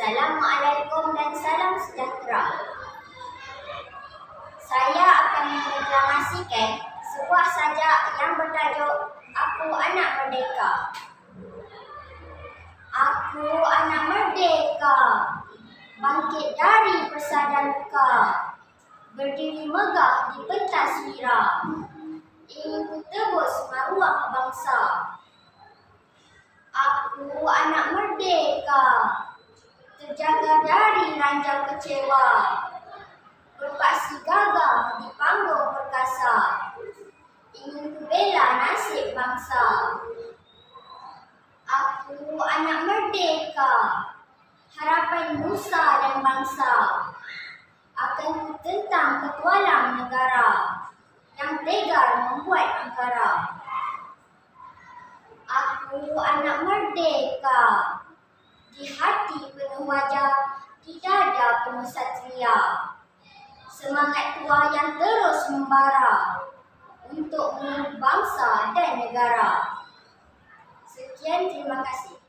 Assalamualaikum dan salam sejahtera. Saya akan mendeklamasikan sebuah sajak yang bertajuk Aku Anak Merdeka. Aku anak merdeka, bangkit dari persada luka, berdiri megah di pentas wira, ingin ku tebus maruah bangsa. Aku anak merdeka, terjaga dari ranjau kecewa, berpaksi gagah di panggung perkasa, ingin ku bela nasib bangsa. Aku anak merdeka, harapan nusa dan bangsa, akan ku tentang petualang negara yang tegar membuat angkara. Aku anak merdeka, di hati penuh wajah, di dada penuh satria, semangat tua yang terus membara untuk bangsa dan negara. Sekian, terima kasih.